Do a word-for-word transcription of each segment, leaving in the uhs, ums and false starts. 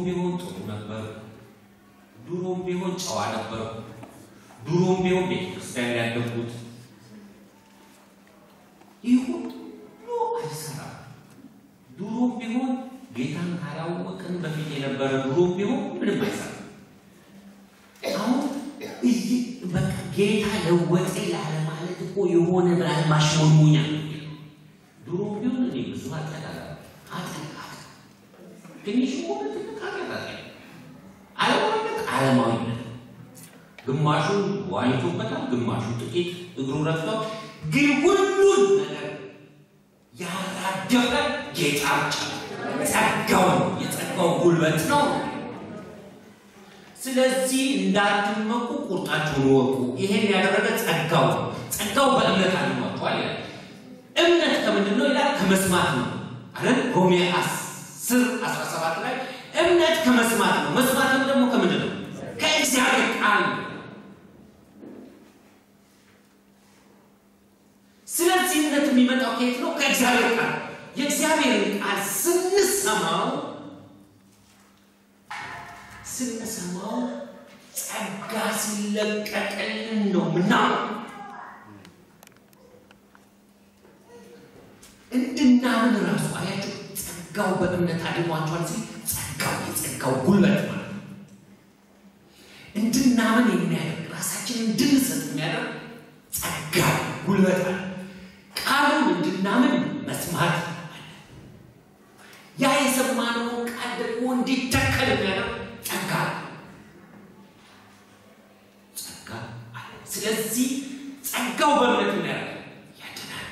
ቢሆን ጥሩ ነበር ድሮም ቢሆን ጨዋ ነበር ድሮም ቢሆን ቤተክርስቲያን ያደጉት ይሁን ነው አይሰራ ድሮም ቢሆን ጌታን ካላወቅን በፊት የነበረ ድሮም ቢሆን ምንም አይሰራ አሁን እዚህ በቃ ጌታ ለወጠ ያለ ማለት እኮ የሆነ ብራል ማሽሞኛ ድሮም ቢሆን እኔ ብዙ አጣጣላ አጣጣላ ትንሽ ሆነ ተካከታ አለማለት አለማለት ግማሹ ዋይቶበታል ግማሹ ጥቂት እግሩ ረፍቷል ግን ሁሉን ነገር ያራደፈ ጌታ ጸጋው የጸጋው ጉልበት ነው ስለዚህ እንዳትመኩ ቁርጣችሁን ወቁ ይሄን ያደረገ ጸጋው ጸጋው በእምነት አልሟል እምነት ከምንድነው ይላል ከመስማት ነው አይደል ሮሜ አስር አስራ ሰባት ላይ እምነት ከመስማት ነው መስማትም ደግሞ ከምንድነው ከእግዚአብሔር ቃል ስለዚህ እምነት የሚመጣው ከየት ነው ከእግዚአብሔር ቃል የእግዚአብሔር ቃል ስንሰማው ስንሰማው ጸጋ ሲለቀቀልን ነው ምናው እንድናምን ራሱ አያችሁ ጸጋው በእምነት አድኗቸዋል ሲል ጸጋው የጸጋው ጉልበት ማለት እንድናምን የሚያደርግ ራሳችንን እንድንሰጥ የሚያደርግ ጸጋ ጉልበት አለ ቃሉን እንድናምን መስማት ያ የሰማነው ቃል ደግሞ እንዲተከል የሚያደርግ ጸጋ ጸጋ ስለዚህ ጸጋው በእምነት የሚያደርግ ያድናል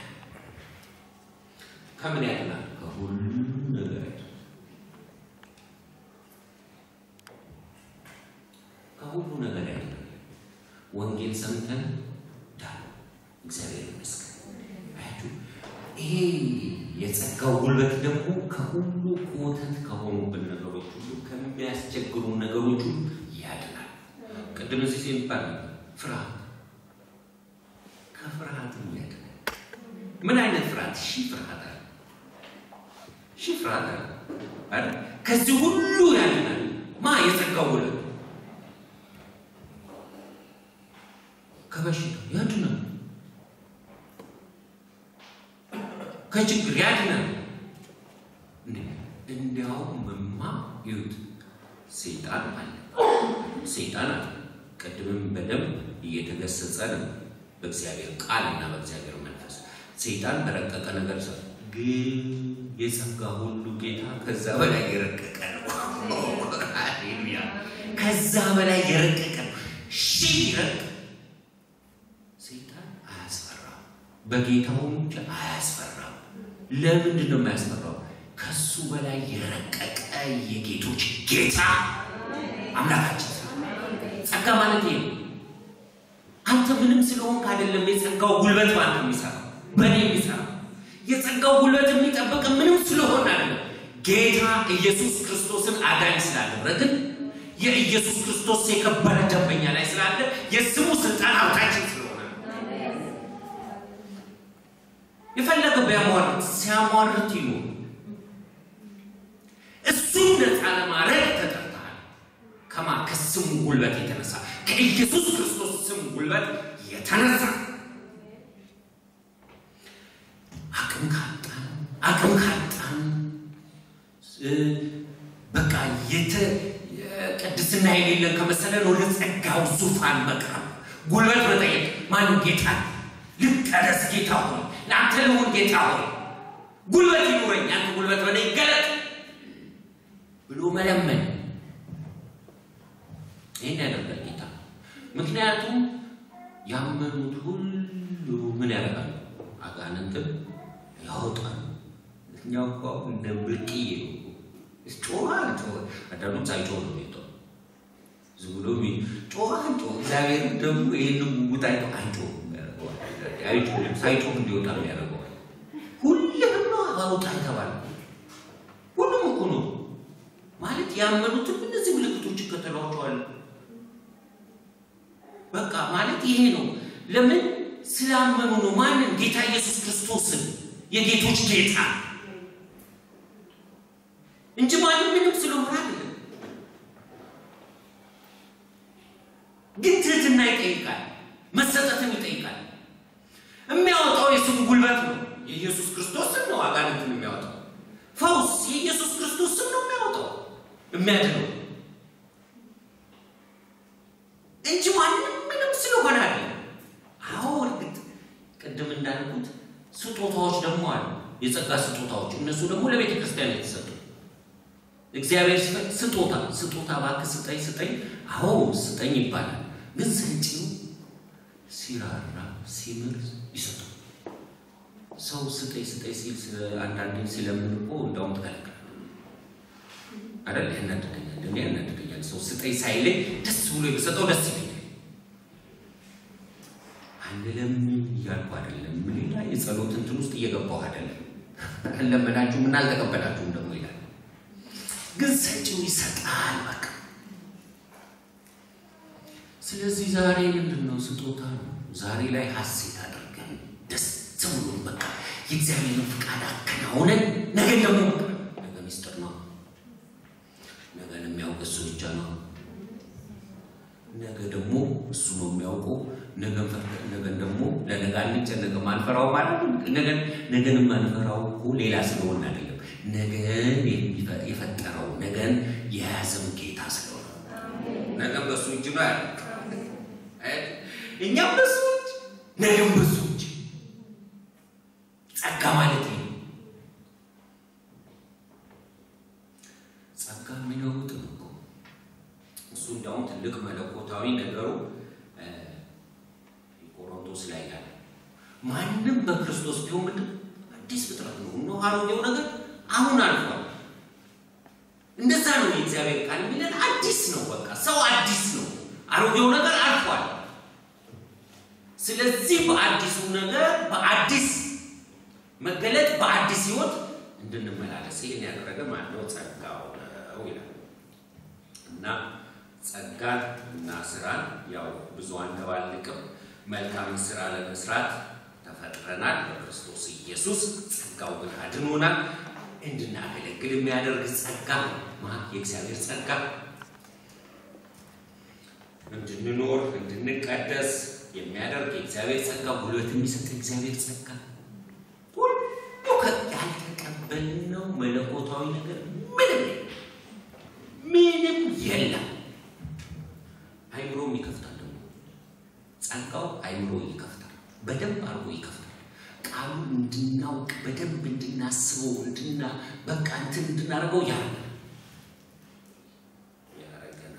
ከምን ያድናል ከሁሉ ነገር ከሁሉ ነገር ያድናል ወንጌል ሰምተን ዳን እግዚአብሔር ይመስገን አያችሁ ይሄ የጸጋው ጉልበት ደግሞ ከሁሉ ኮተት ከሆኑብን ነገሮች ሁሉ ከሚያስቸግሩ ነገሮች ሁሉ ያድናል ቅድም እዚህ ሲባል ፍርሃት ከፍርሃት ያድናል ምን አይነት ፍርሃት ሺ ፍርሃት አለ ሺ ፍርሃት አለ ከዚህ ሁሉ ያድናል ማ የጸጋው ጉልበት ከበሽታ ያድናል ከችግር ያድናል እንዲያው መማ ይሁት ሰይጣን አለ ሰይጣን ቀድመም በደም እየተገሰጸ ነው በእግዚአብሔር ቃልና በእግዚአብሔር መንፈስ ሰይጣን በረቀቀ ነገር ሰው ግን የጸጋ ሁሉ ጌታ ከዛ በላይ የረቀቀ ነው ሃሌሉያ ከዛ በላይ የረቀቀ ሺ ይረቅ ሰይጣን አያስፈራም በጌታውም አያስፈራም ለምንድን ነው የሚያስፈራው ከሱ በላይ የረቀቀ የጌቶች ጌታ አምላካችን ጸጋ ማለት ይሄ አንተ ምንም ስለሆንክ አይደለም የጸጋው ጉልበት ማለት የሚሰራ በኔ የሚሰራ የጸጋው ጉልበት የሚጠብቅ ምንም ስለሆነ አይደለም ጌታ ኢየሱስ ክርስቶስን አዳኝ ስላደረግን የኢየሱስ ክርስቶስ የከበረ ደንበኛ ላይ ስላለ የስሙ ስልጣን ሀብታችን ስለሆነ የፈለገ ቢያሟርት ሲያሟርት ይኖር እሱን ነፃ ለማድረግ ተጠርተሃል ከማ ከስሙ ጉልበት የተነሳ ከኢየሱስ ክርስቶስ ስም ጉልበት የተነሳ አቅም ካጣን አቅም ካጣን በቃ የተ ቅድስና የሌለን ከመሰለን ወደ ጸጋው ዙፋን መቅረብ ጉልበት መጠየቅ ማን ጌታ ልቀደስ ጌታ ሆይ ላንተ ለሆን ጌታ ሆይ ጉልበት ይኖረኝ አንተ ጉልበት በኔ ገለጥ ብሎ መለመን ይሄን ያደርጋል ጌታ ምክንያቱም ያመኑት ሁሉ ምን ያደርጋል አጋንንትን ያወጣል እኛው እኮ እንደ ብርቅዬ ጮሃል ጮህ አዳኑ ሳይጮህ ነው የሚወጣው ዝብሎሚ ጮሃል ጮህ እግዚአብሔር ደግሞ ይሄንን ጉዳይ አይጮህ አይጮህ ሳይጮህ እንዲወጣ ነው ያደርገው ሁሉም ነው አውጣ ተባለ ሁሉም እኮ ነው ማለት ያመኑት እነዚህ ምልክቶች ከተሏቸዋል በቃ ማለት ይሄ ነው ለምን ስላመኑ ነው ማንን ጌታ ኢየሱስ ክርስቶስን የጌቶች ጌታ እንጂ ማንም ምንም ስለሆነ አይደለም ግን ትህትና ይጠይቃል መሰጠትን ይጠይቃል የሚያወጣው የስሙ ጉልበት ነው የኢየሱስ ክርስቶስ ስም ነው አጋንንትን የሚያወጣው ፈውስ የኢየሱስ ክርስቶስ ስም ነው የሚያወጣው የሚያድነው እንጂ ማንም ምንም ስለሆነ አይደለም አዎ እርግጥ ቅድም እንዳልኩት ስጦታዎች ደግሞ አሉ የጸጋ ስጦታዎች እነሱ ደግሞ ለቤተ ክርስቲያን የተሰጡ እግዚአብሔር ስጦታ ስጦታ ባክ ስጠኝ ስጠኝ አዎ ስጠኝ ይባላል ግን ሰጪው ሲራራ ሲምር ይሰጣል ሰው ስጠኝ ስጠኝ ሲል አንዳንዴ ሲለምን እኮ እንደውም ተከለከለ አይደል ያናደደኛል ለኔ ያናደደኛል ሰው ስጠኝ ሳይለኝ ደስ ብሎ ይሰጠው ደስ ይለኛል አንለም ያልኩ አይደለም ሌላ የጸሎት እንትን ውስጥ እየገባው አይደለም ለምናችሁ ምን አልተቀበላችሁም ደግሞ ይላል ግን ሰጪው ይሰጣል በቃ ስለዚህ ዛሬ ምንድነው ስጦታ ነው ዛሬ ላይ ሐሴት አድርገን ደስ ብሎን በቃ የእግዚአብሔርን ፍቃድ አከናውነን ነገ ደግሞ ነገ ሚስጥር ነው ነገ የሚያውቀው እሱ ብቻ ነው ነገ ደግሞ እሱ ነው የሚያውቀው ነገ ነገ ደግሞ ለነገ አንጨነቅ ማንፈራው ማለት ነገ ነገን ማንፈራው እኮ ሌላ ስለሆነ አይደለም ነገን የፈጠረው ነገን የያዘው ጌታ ስለሆነ ነገ በሱ እጅ ነው አይደል እኛ በሱ እጅ ነገ በሱ እጅ ጸጋ ማለት ነው ጸጋ የሚለውጥ ነው እሱ እንዳውም ትልቅ መለኮታዊ ነገሩ ቆሮንቶስ ላይ ያለ ማንንም በክርስቶስ ቢሆን ምንድን አዲስ ፍጥረት ነው ነው አሮጌው ነገር አሁን አልፏል እንደዛ ነው የእግዚአብሔር ቃል የሚለን አዲስ ነው በቃ ሰው አዲስ ነው አሮጌው ነገር አልፏል ስለዚህ በአዲሱ ነገር በአዲስ መገለጥ በአዲስ ህይወት እንድንመላለስ ይሄን ያደረገ ማለት ነው ጸጋው ነው ይላል እና ጸጋና ስራን ያው ብዙ አንተባልከም መልካም ስራ ለመስራት ተፈጥረናል በክርስቶስ ኢየሱስ ጸጋው ግን አድኖናል እንድናገለግል የሚያደርግ ጸጋ ማለት የእግዚአብሔር ጸጋ እንድንኖር እንድንቀደስ የሚያደርግ የእግዚአብሔር ጸጋ ጉልበት የሚሰጥ የእግዚአብሔር ጸጋ ሁሉ ያልተቀበልነው መለኮታዊ ነገር ምንም ምንም የለም አይምሮም ይከፍታል ጸጋው አይምሮ ይከፍታል በደንብ አርጎ ይከፍታል ቃሉ እንድናውቅ በደንብ እንድናስበው እንድና በቃ እንትን እንድናርገው ያለ ያረጋና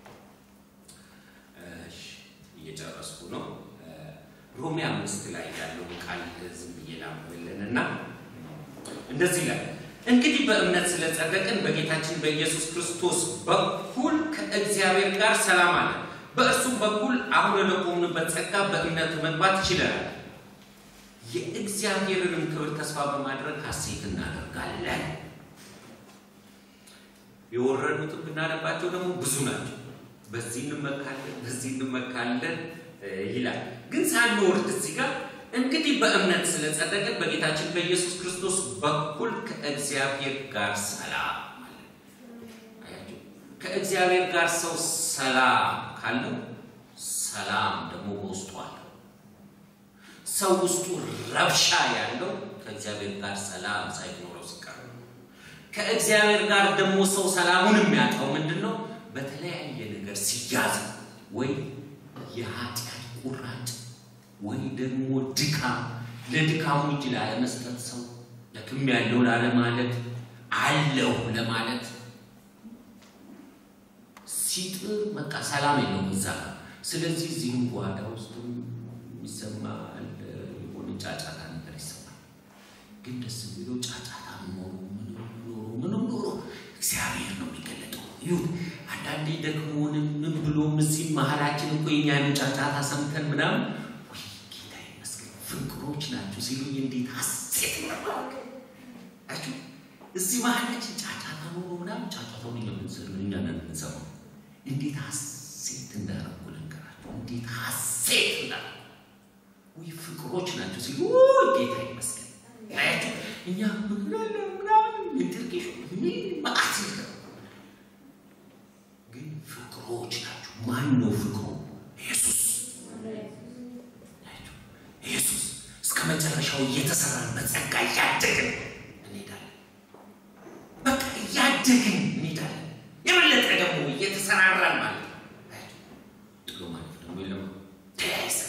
እሺ እየጨረስኩ ነው ሮሜ አምስት ላይ ያለው ቃል ዝም ይላምልንና እንደዚህ ይላል እንግዲህ በእምነት ስለጸደቅን በጌታችን በኢየሱስ ክርስቶስ በኩል ከእግዚአብሔር ጋር ሰላም አለ በእርሱ በኩል አሁን ለቆምንበት ጸጋ በእምነት መግባት ይችላል የእግዚአብሔርን ክብር ተስፋ በማድረግ ሐሴት እናደርጋለን የወረዱት ብናነባቸው ደግሞ ብዙ ናቸው በዚህ እንመካለን በዚህ እንመካለን ይላል ግን ሳንወርድ እዚህ ጋር እንግዲህ በእምነት ስለጸደቅን በጌታችን በኢየሱስ ክርስቶስ በኩል ከእግዚአብሔር ጋር ሰላም አለ አያችሁ ከእግዚአብሔር ጋር ሰው ሰላም ካለው ሰላም ደግሞ በውስጡ አለ ሰው ውስጡ ረብሻ ያለው ከእግዚአብሔር ጋር ሰላም ሳይኖረው ሲቀር ከእግዚአብሔር ጋር ደግሞ ሰው ሰላሙን የሚያጣው ምንድነው በተለያየ ነገር ሲያዝ ወይ የኃጢአት ቁራጭ ወይ ደግሞ ድካም ለድካሙ ይችላል መስጠት ሰው ለክም ያለው ለማለት አለው ለማለት ሲጥር በቃ ሰላም የለውም እዛ ስለዚህ እዚህም ጓዳ ውስጥ ይሰማል የሆነ ጫጫታ ነገር ይሰማል ግን ደስ የሚለው ጫጫታ ኖሮ ምንም ኖሮ ምንም ኖሮ እግዚአብሔር ነው የሚገለጠው ይሁን አንዳንዴ ደግሞንም ምን ብሎም እዚህ መሃላችን እኮ የኛን ጫጫታ ሰምተን ምናምን ወይ ጌታ ይመስገን ፍቅሮች ናቸው ሲሉኝ እንዴት ሐሴት ነው አቹ እዚህ መሃላችን ጫጫታ ኖሮ ምናምን ጫጫታውን ለምንሰማው እኛ ነን የምንሰማው እንዴት ሐሴት እንዳደረጉ ልንገራችሁ እንዴት ሐሴት እንዳደረጉ ወይ ፍቅሮች ናቸው ሲሉ ጌታ ይመስገን አያችሁ እኛ ምንለ ምናምን እንድርቂሽ ምን ማአት ግን ፍቅሮች ናቸው ማን ነው ፍቅሩ ኢየሱስ ኢየሱስ እስከ መጨረሻው እየተሰራን በጸጋ ያደግን እንሄዳለን። በቃ ያደግን እንሄዳለን። የበለጠ ደግሞ እየተሰራራን ማለት ነው። ጥሎ ማለት ደግሞ የለም ተያይዘን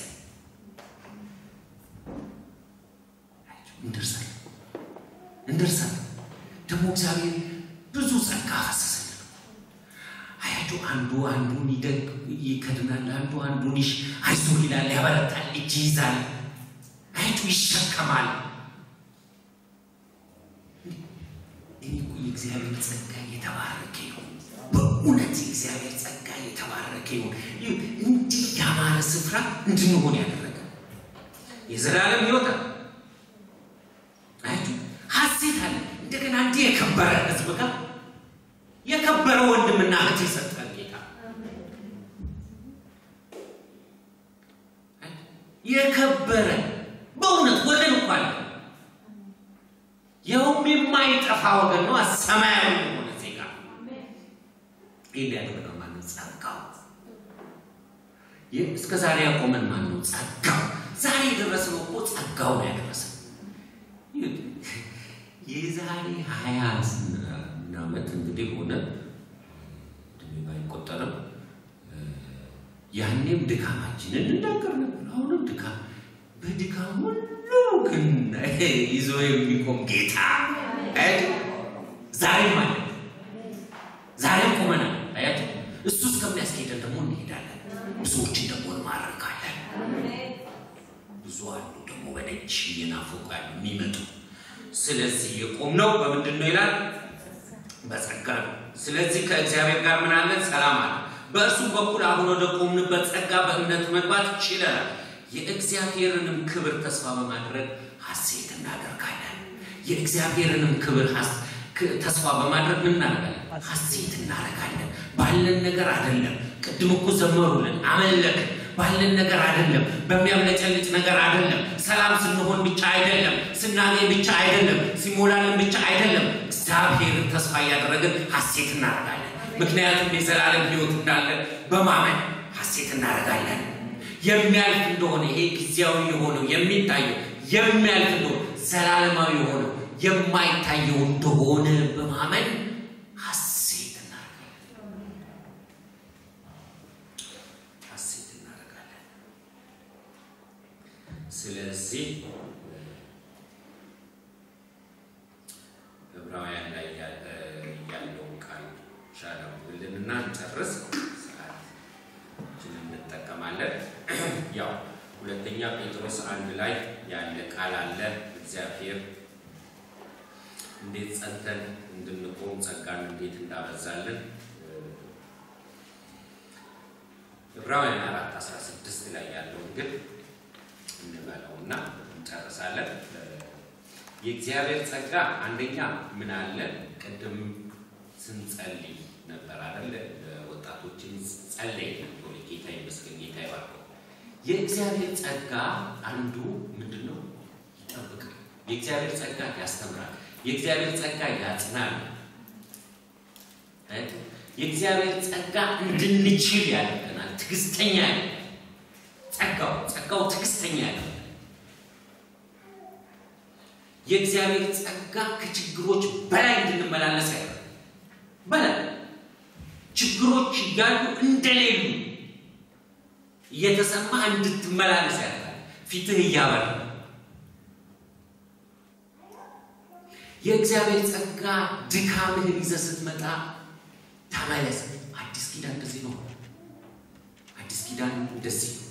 እንደርሳለን እንደርሳለን። ደግሞ እግዚአብሔር ብዙ ጸጋ አፈሰሰልን። አያችሁ አንዱ አንዱን ይደግ ይከድናል፣ አንዱ አንዱን ይሽ አይዞህ ይላል፣ ያበረታል፣ እጅ ይዛል፣ አያችሁ ይሸከማል። እኔ እኮ የእግዚአብሔር ጸጋ የተባረከ ይሁን። በእውነት የእግዚአብሔር ጸጋ የተባረከ ይሁን። እንዲህ ያማረ ስፍራ እንድንሆን ያደረገ የዘላለም ሕይወት አያችሁ ሐሴት አለ። እንደገና እንዲህ የከበረ ሕዝብ ጋር የከበረ ወንድምና እህት የሰጠን ጌታ የከበረ በእውነት ወገን እኮ አለ። የውም የማይጠፋ ወገን ነው፣ ሰማያዊ የሆነ ዜጋ። ይህ ያደረገው ማነው? ጸጋው። እስከ ዛሬ ያቆመን ማነው? ጸጋው። ዛሬ የደረስነው እኮ ጸጋው ነው ያደረሰን። የዛሬ ሀያ ዓመት እንግዲህ ሆነ ድሜ አይቆጠርም። ያኔም ድካማችንን እናገር ነበር። አሁንም ድካም በድካም ሁሉ ግን ይዞ የሚቆም ጌታ አያችሁ። ዛሬም ማለት ዛሬም ቆመናል። አያችሁ እሱ እስከሚያስኬደን ደግሞ እንሄዳለን። ብዙዎችን ደግሞ እንማርካለን። ብዙ አሉ ደግሞ በደጅ እየናፈቁ ያሉ የሚመጡ። ስለዚህ የቆምነው በምንድን ነው ይላል? በጸጋ ነው። ስለዚህ ከእግዚአብሔር ጋር ምን አለን? ሰላም አለ። በእርሱ በኩል አሁን ወደ ቆምንበት ጸጋ በእምነት መግባት ችለናል። የእግዚአብሔርንም ክብር ተስፋ በማድረግ ሐሴት እናደርጋለን። የእግዚአብሔርንም ክብር ተስፋ በማድረግ ምን እናደርጋለን? ሐሴት እናደርጋለን። ባለን ነገር አይደለም። ቅድም እኮ ዘመሩልን አመለክን። ባለን ነገር አይደለም፣ በሚያምለጨልጭ ነገር አይደለም፣ ሰላም ስንሆን ብቻ አይደለም፣ ስናገኝ ብቻ አይደለም፣ ሲሞላልን ብቻ አይደለም። እግዚአብሔርን ተስፋ ያደረግን ሐሴት እናደርጋለን። ምክንያቱም የዘላለም ሕይወት እንዳለ በማመን ሐሴት እናደርጋለን። የሚያልፍ እንደሆነ ይሄ ጊዜያዊ የሆነው የሚታየው የሚያልፍ እንደሆነ ዘላለማዊ የሆነው የማይታየው እንደሆነ በማመን ሐሴት እናደርጋለን። ሐሴት እናደርጋለን። ስለዚህ ዕብራውያን ላይ ያለው ቃል ሻለው ብለንና እንጨርስ። ሰዓታችንን እንጠቀማለን። ያው ሁለተኛ ጴጥሮስ አንድ ላይ ያለ ቃል አለ። እግዚአብሔር እንዴት ጸንተን እንድንቆም ጸጋን እንዴት እንዳበዛልን ዕብራውያን አራት አስራ ስድስት ላይ ያለው ግን እንበለውና እንጨርሳለን። የእግዚአብሔር ጸጋ አንደኛ ምን አለ? ቅድም ስንጸልይ ነበር አይደል? ወጣቶችን ጸልይ ነበር። ጌታ ይመስገን፣ ጌታ ይባርክ። የእግዚአብሔር ጸጋ አንዱ ምንድነው? ይጠብቃል። የእግዚአብሔር ጸጋ ያስተምራል። የእግዚአብሔር ጸጋ ያጽናል። የእግዚአብሔር ጸጋ እንድንችል ያደርገናል። ትዕግስተኛ ያደርገናል። ጸጋው ጸጋው ትዕግስተኛ ያደርገናል። የእግዚአብሔር ጸጋ ከችግሮች በላይ እንድንመላለስ ያደርጋል። በላይ ችግሮች እያሉ እንደሌሉ እየተሰማ እንድትመላለስ ያደርጋል። ፊትህ እያበራ የእግዚአብሔር ጸጋ ድካምህን ይዘህ ስትመጣ ተመለስ። አዲስ ኪዳን እንደዚህ ነው። አዲስ ኪዳን እንደዚህ ነው።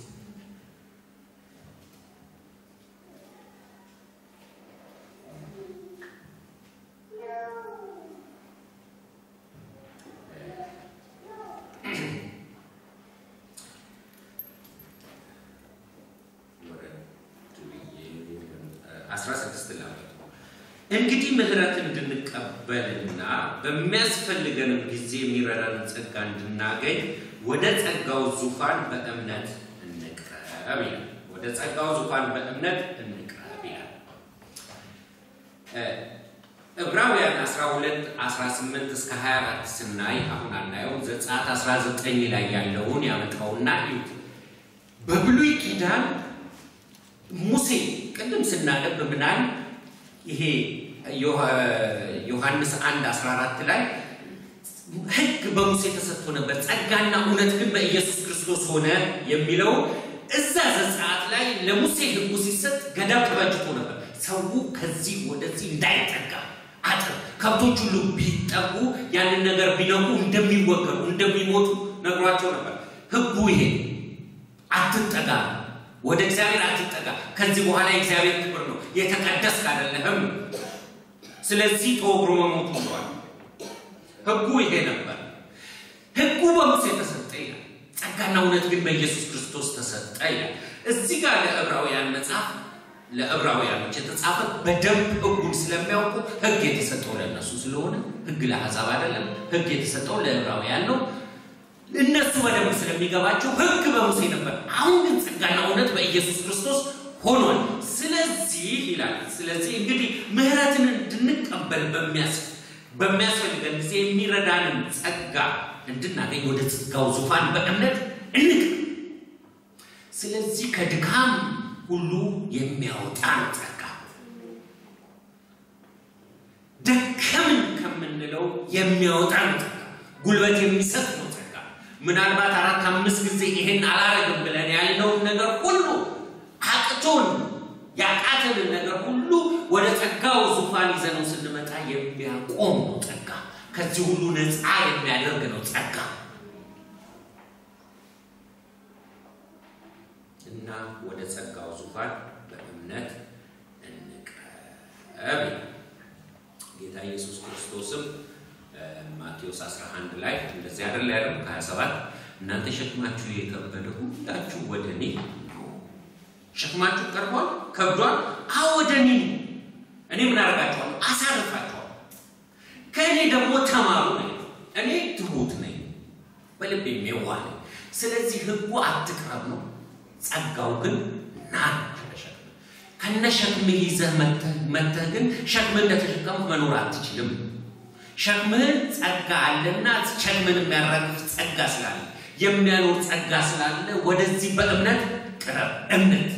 እንግዲህ ምህረትን እንድንቀበልና በሚያስፈልገንም ጊዜ የሚረዳን ጸጋ እንድናገኝ ወደ ጸጋው ዙፋን በእምነት እንቅረብ ይላል። ወደ ጸጋው ዙፋን በእምነት እንቅረብ ይላል። ዕብራውያን አስራ ሁለት አስራ ስምንት እስከ ሀያ አራት ስናይ አሁን አናየው። ዘጸአት አስራ ዘጠኝ ላይ ያለውን ያመጣውና በብሉይ ኪዳን ሙሴ ቀደም ስናነብ ብናል ይሄ ዮሐንስ አንድ አስራ አራት ላይ ሕግ በሙሴ ተሰጥቶ ነበር ጸጋና እውነት ግን በኢየሱስ ክርስቶስ ሆነ የሚለው እዛ ዘጸአት ላይ ለሙሴ ሕጉ ሲሰጥ ገዳም ተበጅቶ ነበር ሰው ከዚህ ወደዚህ እንዳይጠጋ አጥር ከብቶች ሁሉ ቢጠጉ ያንን ነገር ቢነቁ እንደሚወገሩ እንደሚሞቱ ነግሯቸው ነበር ሕጉ ይሄ አትጠጋ ወደ እግዚአብሔር አትጠጋ ከዚህ በኋላ እግዚአብሔር ክብር ነው የተቀደስ አይደለም ስለዚህ ተወግሮ መሞት ነው ሕጉ ይሄ ነበር ሕጉ በሙሴ ተሰጠ ይላል ጸጋና እውነት ግን በኢየሱስ ክርስቶስ ተሰጠ ይላል እዚህ ጋር ለዕብራውያን መጽሐፍ ለዕብራውያኖች የተጻፈ በደንብ ሕጉን ስለሚያውቁ ሕግ የተሰጠው ለነሱ ስለሆነ ሕግ ለአሕዛብ አይደለም ሕግ የተሰጠው ለዕብራውያን ነው እነሱ በደንብ ስለሚገባቸው ሕግ በሙሴ ነበር አሁን ግን ጸጋና እውነት በኢየሱስ ክርስቶስ ሆኗል ስለዚህ ይላል ስለዚህ እንግዲህ ምህረትን እንድንቀበል በሚያስ በሚያስፈልገን ጊዜ የሚረዳንን ጸጋ እንድናገኝ ወደ ጸጋው ዙፋን በእምነት እንቅ ስለዚህ ከድካም ሁሉ የሚያወጣን ጸጋ ደከምን ከምንለው የሚያወጣን ጸጋ ጉልበት የሚሰጥ ነው ጸጋ ምናልባት አራት አምስት ጊዜ ይሄን አላረግም ብለን ያልነው ነገር ሁሉ አቅቶን ያቃተን ነገር ሁሉ ወደ ጸጋው ዙፋን ይዘነው ስንመጣ የሚያቆም ነው ጸጋ ከዚህ ሁሉ ነፃ የሚያደርግ ነው ጸጋ እና ወደ ጸጋው ዙፋን በእምነት እንቀርብ ጌታ ኢየሱስ ክርስቶስም ማቴዎስ አስራ አንድ ላይ እንደዚህ አይደል ያለው ከሀያ ሰባት እናንተ ሸክማችሁ የከበደ ሁላችሁ ወደኔ ሸክማችሁ ቀርቧል ከብዷል አወደኒ እኔ ምን አደርጋችኋለሁ አሳርፋችኋለሁ ከኔ ደግሞ ተማሩ እኔ ትሁት ነኝ በልቤ የዋህ ነኝ ስለዚህ ሕጉ አትቅረብ ነው ጸጋው ግን ና ተሸክም ከነሸክም ይዘህ መተህ ግን ሸክም እንደተሸከምክ መኖር አትችልም ሸክምን ጸጋ አለና ሸክምን የሚያራግፍ ጸጋ ስላለ የሚያኖር ጸጋ ስላለ ወደዚህ በእምነት ቅረብ እምነት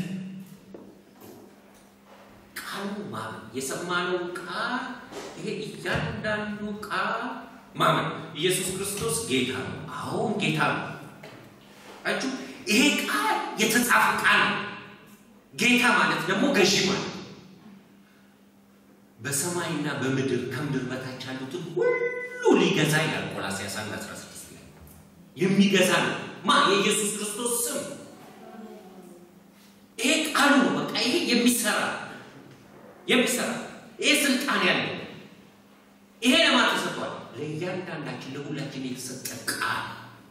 ቃሉ ማመን የሰማነው ቃል ይሄ እያንዳንዱ ቃል ማመን ኢየሱስ ክርስቶስ ጌታ ነው አሁን ጌታ ነው አጩ ይሄ ቃል የተጻፈ ቃል ጌታ ማለት ደግሞ ገዢ ማለት በሰማይና በምድር ከምድር በታች ያሉትን ሁሉ ሊገዛ ይላል ቆላስይስ አንድ አስራ ስድስት ላይ የሚገዛ ነው ማ የኢየሱስ ክርስቶስ ስም ይሄ ቃሉ በቃ ይሄ የሚሰራ የሚሰራ ይሄ ስልጣን ያለው ይሄ ለማን ተሰጥቷል ለእያንዳንዳችን ለሁላችን የተሰጠ ቃል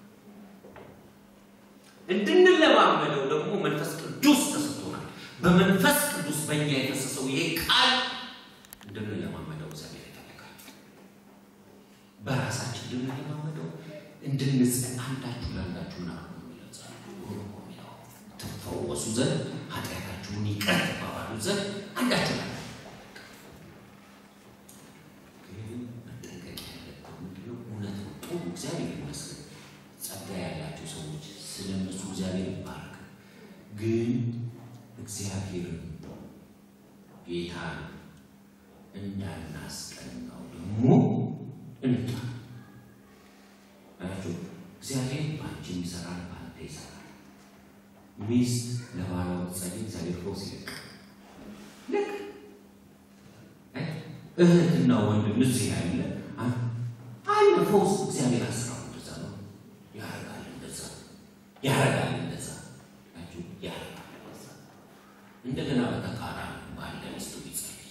እንድንለማመደው ደግሞ መንፈስ ቅዱስ ተሰጥቶናል በመንፈስ ቅዱስ በእኛ የተሰሰው ይሄ ቃል እንድንለማመደው እግዚአብሔር ይፈልጋል በራሳችን እንድንለማመደው እንድንጽፍ አንዳችሁ ለአንዳችሁ ነው የሚለው ተፈወሱ ዘንድ ኃጢአታችሁን ይቅር ተባባሉ ዘንድ አንዳችሁ እግዚአብሔር ይመስገን ጸጋ ያላችሁ ሰዎች ስለነሱ እግዚአብሔር ይባርክ ግን እግዚአብሔር ጌታ እንዳናስቀናው ደግሞ እንታ አያችሁ እግዚአብሔር ባንቺ ይሰራል ባንተ ይሰራል ሚስት ለባሏ ጸልይ እግዚአብሔር ፎስ ይልቅ ልክ እህትና ወንድም እዚህ ያለ አይ ፎስ እግዚአብሔር አስራው እንደዛ ነው ያረጋል እንደዛ ያረጋል እንደዛ አያችሁ ያረጋል እንደዛ እንደገና በተቃራኒ ባለ ሚስቱ ይጸልይ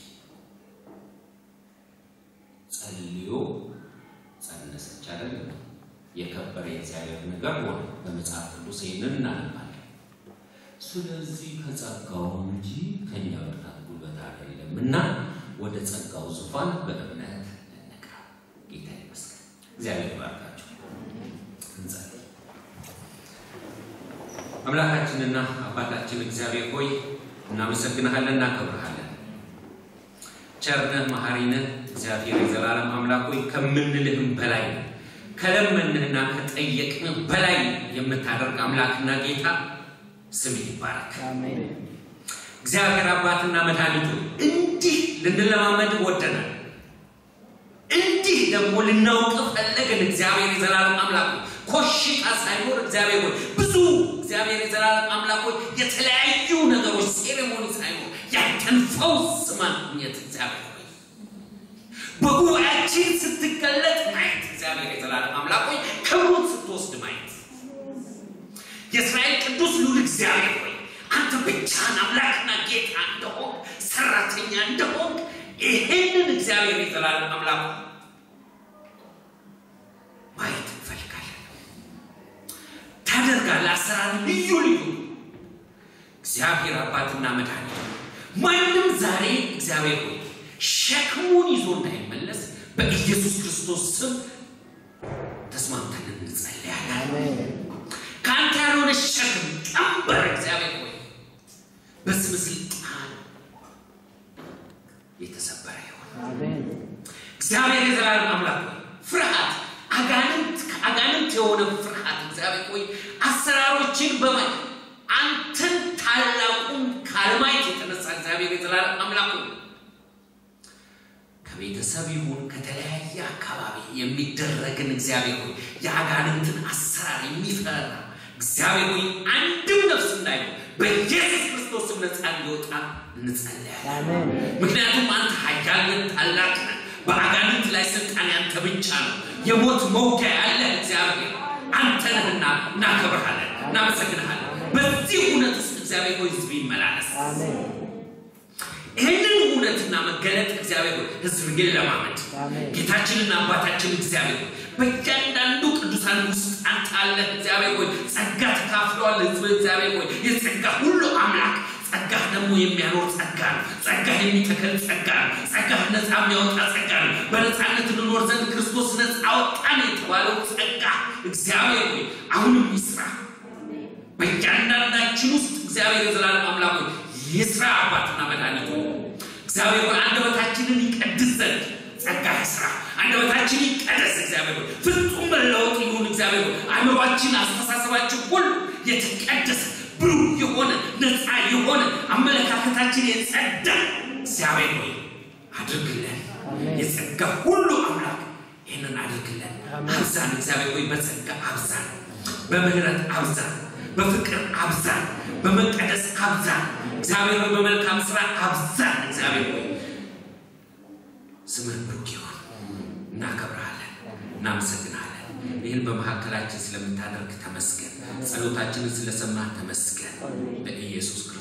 ጸልዮ ጸነሰች አይደል የከበረ የእግዚአብሔር ነገር ሆነ በመጽሐፍ ቅዱስ ይሄንን እናነባለን ስለዚህ ከጸጋው እንጂ ከኛ ብርታት ጉልበት አይደለምና ወደ ጸጋው ዙፋን በእምነት እንቅረብ ጌታ ይመስገን እግዚአብሔር ይባርካችሁ እንጸልይ አምላካችንና አባታችን እግዚአብሔር ሆይ እናመሰግንሃለን እናከብርሃለን ቸርነህ መሐሪነህ እግዚአብሔር የዘላለም አምላክ ሆይ ከምንልህም በላይ ከለመንህና ከጠየቅንህ በላይ የምታደርግ አምላክና ጌታ ስም ይባረክ አሜን እግዚአብሔር አባትና መድኃኒቱ እንዲህ ልንለማመድ ወደናል እንዲህ ደግሞ ልናውቅ ፈለግን እግዚአብሔር የዘላለም አምላክ ኮሽታ ሳይኖር እግዚአብሔር ሆይ ብዙ እግዚአብሔር የዘላለም አምላክ ሆይ የተለያዩ ነገሮች ሴሬሞኒ ሳይኖር ያንተን ፈውስ ማግኘት እግዚአብሔር ሆይ በጉባኤያችን ስትገለጥ ማየት እግዚአብሔር የዘላለም አምላክ ሆይ ክብሩን ስትወስድ ማየት የእስራኤል ቅዱስ ልዑል እግዚአብሔር ሆይ አንተ ብቻህን አምላክና ጌታ እንደሆን ሰራተኛ እንደሆን ይሄንን እግዚአብሔር የዘላለም አምላክ ማየት እንፈልጋለን ታደርጋለህ አሰራር ልዩ ልዩ እግዚአብሔር አባትና መድኃኒት ማንም ዛሬ እግዚአብሔር ሆይ ሸክሙን ይዞ እንዳይመለስ በኢየሱስ ክርስቶስ ስም ተስማምተን እንጸልያለን አሜን ካንተ ያልሆነ ሸክም ቀንበር እግዚአብሔር ሆይ በስም ስልጣን የተሰበረ ይሁን አሜን እግዚአብሔር የዘላለም አምላክ ፍርሃት አጋንንት ከአጋንንት የሆነ ፍርሃት እግዚአብሔር ሆይ አሰራሮችን በማይ አንተን ታላቁን ካልማየት የተነሳ እግዚአብሔር የዘላለም አምላክ ከቤተሰብ ይሁን ከተለያየ አካባቢ የሚደረግን እግዚአብሔር ሆይ የአጋንንትን አሰራር የሚፈራ እግዚአብሔር ሆይ አንድም ነፍስ እንዳይኖር በኢየሱስ ክርስቶስ ነፃ እንዲወጣ እንጸልያለን አሜን ምክንያቱም አንተ ኃያል ነህ ታላቅ ነህ በአጋንንት ላይ ስልጣን ያንተ ብቻ ነው የሞት መውጊያ ያለ እግዚአብሔር አንተ ነህና እናከብርሃለን እናመሰግንሃለን በዚህ እውነት ውስጥ እግዚአብሔር ሆይ ህዝብ ይመላለስ አሜን ይሄንን እውነትና መገለጥ እግዚአብሔር ሆይ ህዝብ ይለማመድ ጌታችንና አባታችን እግዚአብሔር በእያንዳንዱ ቅዱሳን ውስጥ አንተ አለ እግዚአብሔር ሆይ ጸጋ ተካፍሏል ህዝብ እግዚአብሔር ሆይ የጸጋ ሁሉ አምላክ ጸጋ ደግሞ የሚያኖር ጸጋ ነው ጸጋ የሚተከል ጸጋ ነው ጸጋ ነፃ የሚያወጣ ጸጋ ነው በነፃነት እንኖር ዘንድ ክርስቶስ ነፃ አወጣን የተባለው ጸጋ እግዚአብሔር ሆይ አሁንም ይስራ በእያንዳንዳችን ውስጥ እግዚአብሔር የዘላለም አምላክ ሆይ ይስራ አባትና መድኃኒቱ እግዚአብሔር ሆይ አንደበታችንን ይቀድስ ዘንድ ጸጋ ይስራ አንደበታችን ይቀደስ እግዚአብሔር ሆይ ፍጹም መለወጥ ይሁን እግዚአብሔር ሆይ አእምሮአችን አስተሳሰባችን ሁሉ የተቀደሰ ብሩህ የሆነ ነፃ የሆነ አመለካከታችን የጸዳ እግዚአብሔር ሆይ አድርግልን የጸጋ ሁሉ አምላክ ይህንን አድርግልን አብዛን እግዚአብሔር ሆይ በጸጋ አብዛን በምህረት አብዛን በፍቅር አብዛን በመቀደስ አብዛን እግዚአብሔር ሆይ በመልካም ስራ አብዛን እግዚአብሔር ሆይ ስምህ ብሩክ ይሁን እናከብርሃለን እናመሰግንሃለን ይህን በመካከላችን ስለምታደርግ ተመስገን ጸሎታችንን ስለሰማህ ተመስገን በኢየሱስ